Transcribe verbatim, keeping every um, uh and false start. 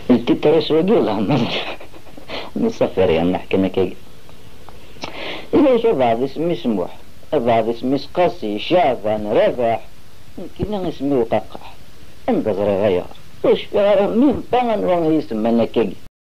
التترس وقيلها نصفر يعني نحكي نكي إذا شو بعض اسمي سموح بعض اسمي قاسي شعبان رباح يمكن اسمي وققح انبغر غيار وش في غير مين بان وان يسمى نكي